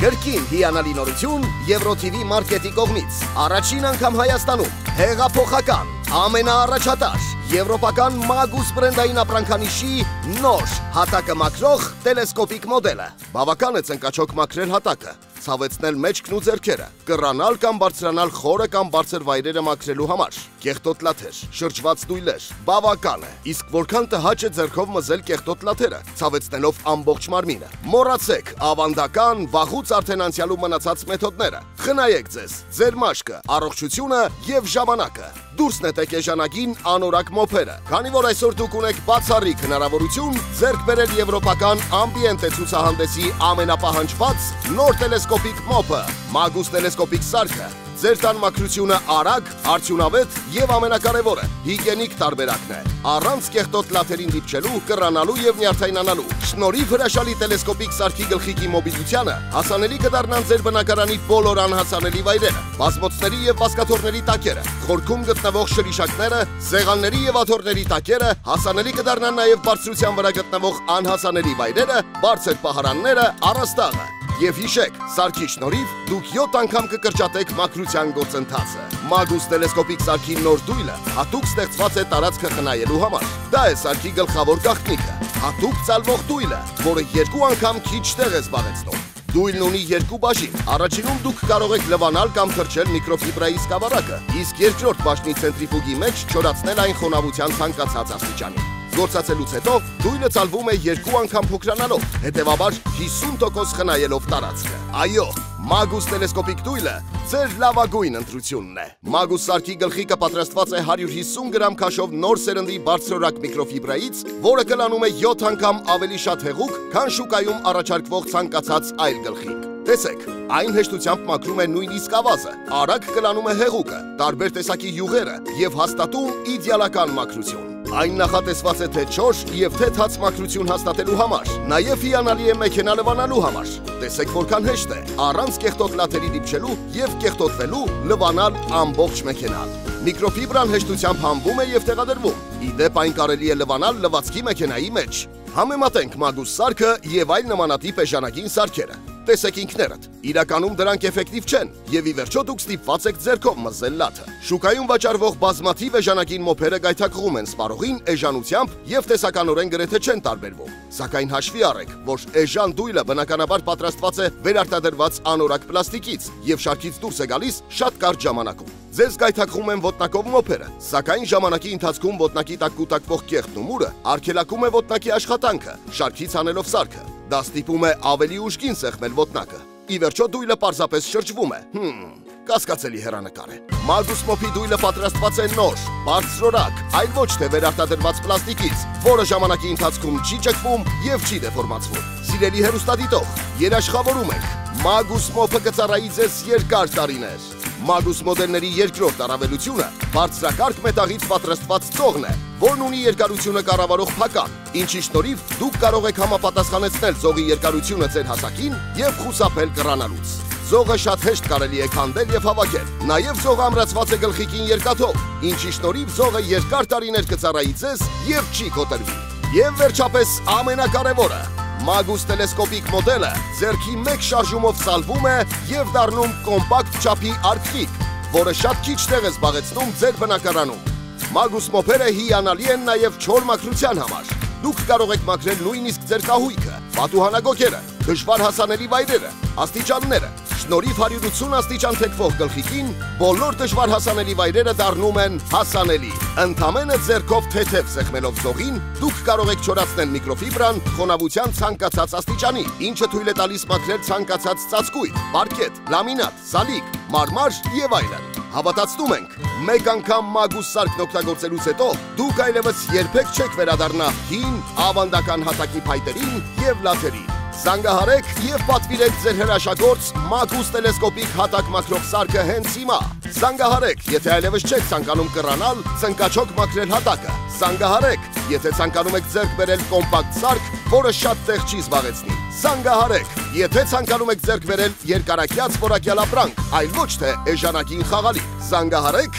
Կրկին հիանալի նորություն Եվրո TV մարքետի կողմից։ Առաջին անգամ Հայաստանում հեղափոխական, ամենաառաջատար եվրոպական Magus բրենդային ապրանքանիշի նոր հատակը մաքրող տելեսկոպիկ մոդելը։ Բավական է ծնկաչոք մաքրել հատակը, ցավեցնել մեջքն ու ձեռքերը, կռանալ կամ բարձրանալ խորը կամ բարձր վայրերը մաքրելու համար։ Կեղտոտ լաթեր, շրջված դույլեր, բավական է։ Իսկ որքան տհաճ է ձեռքով մզել կեղտոտ լաթերը, ցավեցնելով ամբողջ մարմինը։ Մոռացեք ավանդական, վաղուց արդեն անցյալում մնացած մեթոդները։ Խնայեք ձեզ, ձեր մաշկը, առողջությունը եւ ժամանակը։ Դուրս նետեք էժանագին անորակ մոփերը, քանի որ այսօր դուք ունեք բացառիկ հնարավորություն ձեռք բերել եվրոպական ամբիենտե ցուցահանդեսի ամենապահանջված նոր տելեսկոպիկ մոփը, Magus տելեսկոպիկ սարքը։ Ձեր տան մաքրությունը արագ, արդյունավետ եւ ամենակարևորը հիգիենիկ տարբերակն է։ Առանց կեղտոտ լաթերին դիպչելու, կռանալու եւ նյարդայնանալու։ Շնորհիվ հրաշալի տելեսկոպիկ սարքի գլխիկի մոբիլությանը հասանելի կդառնան ձեր բնակարանի բոլոր անհասանելի վայրերը, բազմոցների եւ բազկաթոռների տակերը, խորքում գտնվող շրիշակները, սեղանների եւ աթոռների տակերը, հասանելի կդառնան նաեւ բարձրության վրա գտնվող անհասանելի վայրերը, բարձր պահարանները, առաստաղը։ Եվ հիշեք, սարքի շնորհիվ դուք 7 անգամ կկրճատեք մաքրության գործընթացը։ Magus տելեսկոպիկ սարքի նոր դույլը հատուկ ստեղծված է տարածքը խնայելու համար։ Դա է սարքի գլխավոր գաղտնիքը՝ հատուկ ցալվող դույլը, որը 2 անգամ քիչ տեղ է զբաղեցնում։ Դույլն ունի 2 բաժին։ Առաջինում դուք կարող եք լվանալ կամ թրջել միկրոֆիբրայի սկավառակը, իսկ երկրորդ բաժնի ցենտրիֆուգի մեջ չորացնել այն խոնավության ցանկացած աստիճանի։ Գործածելուց հետո դույլը ցալվում է 2 անգամ փոքրանալով, հետևաբար 50% խնայելով տարածքը։ Այո, Magus տելեսկոպիկ դույլը ձեր լավագույն ընտրությունն է։ Magus սարքի գլխիկը պատրաստված է 150 գրամ քաշով նոր սերնդի բարձրորակ միկրոֆիբրայից, որը կլանում է 7 անգամ ավելի շատ հեղուկ, քան շուկայում առաջարկվող ցանկացած այլ գլխիկ։ Տեսեք, այն հեշտությամբ մաքրում է նույնիսկ ավազը, արագ կլանում է հեղուկը, տարբեր տեսակի յուղերը եւ հաստատում իդեալական մաքրություն։ Այն նախատեսված է թե չոր եւ թե թաց մաքրություն հաստատելու համար, նաեւ հիանալի է մեքենա լվանալու համար։ Տեսեք որքան հեշտ է, առանց կեղտոտ լաթերի դիպչելու եւ կեղտոտվելու լվանալ ամբողջ մեքենան։ Միկրոֆիբրան հեշտությամբ հանվում է եւ տեղադրվում։ Իդեպ այն կարելի է լվանալ լվացքի մեքենայի մեջ։ Համեմատենք Magus սարքը եւ այլ նմանատիպ էժանագին սարքերը։ Տեսեք ինքներդ, իրականում դրանք էֆեկտիվ չեն եւ ի վերջո դուք ստիպված եք ձեռքով մզել լաթը։ Շուկայում վաճառվող բազմաթիվ էժանագին մոփերը գայթակղում են սպառողին էժանությամբ եւ տեսականորեն գրեթե չեն տարբերվում։ Սակայն հաշվի առեք, որ էժան դույլը բնականաբար պատրաստված է վերարտադրված անորակ պլաստիկից եւ շարքից դուրս է գալիս շատ կարճ ժամանակում։ Ձեզ գայթակղում են ոտնակով մոփերը, սակայն ժամանակի ընթացքում ոտնակի տակ կուտակվող կեղտն ու մուրը արգելակում է ոտնակի աշխատանքը, շարքից հանելով սարքը։ Դա ստիպում է ավելի ուժգին սեղմել ոտնակը։ Ի վերջո դույլը պարզապես շրջվում է։ Կասկածելի հեռանկար է։ Magus մոփի դույլը պատրաստված է նոր, բարձրորակ, այլ ոչ թե վերարտադրված պլաստիկից, որը ժամանակի ընթացքում չի ճկվում եւ չի դեֆորմացվում։ Սիրելի հեռուստադիտող, երաշխավորում ենք։ Magus մոփը կծառայի ձեզ երկար տարիներ։ Magus մոդելների երկրորդ առավելությունը բարձրակարգ մետաղից պատրաստված ծողն է, որն ունի երկարությունը կառավարող փական, ինչի շնորհիվ դուք կարող եք համապատասխանեցնել ծողի երկարությունը ձեր հասակին եւ խուսափել կռանալուց։ Ծողը շատ հեշտ կարելի է քանդել եւ հավաքել։ Նաեւ ծողը ամրացված է գլխիկին երկաթով, ինչի շնորհիվ ծողը երկար տարիներ կծառայի ձեզ եւ չի կոտրվի։ Եվ վերջապես ամենակարևորը, Magus տելեսկոպիկ մոդելը ձեռքի մեկ շարժումով սալվում է եւ դառնում կոմպակտ չափի արկղիկ, որը շատ քիչ տեղ է զբաղեցնում ձեր բնակարանում։ Magus մոփերը հիանալի են նաեւ չոր մաքրության համար։ Դուք կարող եք մաքրել նույնիսկ ձեր կահույքը, պատուհանագոգերը, դժվար հասանելի վայրերը, աստիճանները։ Շնորհիվ 180 աստիճան թեքվող գլխիկին բոլոր դժվար հասանելի վայրերը դառնում են հասանելի։ Ընդամենը ձեռքով թեթև սեղմելով ծողին դուք կարող եք չորացնել միկրոֆիբրան խոնավության ցանկացած աստիճանի, ինչը թույլ է տալիս մաքրել ցանկացած ծածկույթ, պարկետ, լամինատ, սալիկ, մարմար եւ այլն։ Հավատացնում ենք, մեկ անգամ Magus սարքն օգտագործելուց հետո դուք այլևս երբեք չեք վերադառնա հին ավանդական հատակի փայտերին եւ լաթերին։ Զանգահարեք եւ պատվիրեք ձեր հրաշագործ Magus տելեսկոպիկ հատակ մաքրող սարքը հենց հիմա։ Զանգահարեք, եթե այլևս չեք ցանկանում կռանալ, ցնկաչոք մաքրել հատակը։ Զանգահարեք, եթե ցանկանում եք ձեռք բերել կոմպակտ սարք, որը շատ տեղ չի զբաղեցնի։ Զանգահարեք, եթե ցանկանում եք ձեռք բերել երկարակյաց որակյալ ապրանք, այլ ոչ թե էժանագին խաղալիք։ Զանգահարեք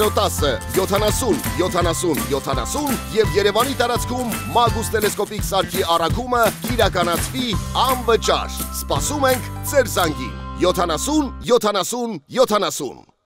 010 70 70 70 եւ Երևանի տարածքում Magus տելեսկոպիկ սարքի առաքումը կիրականացվի անվճար։ Սպասում ենք ձեր զանգին 70 70 70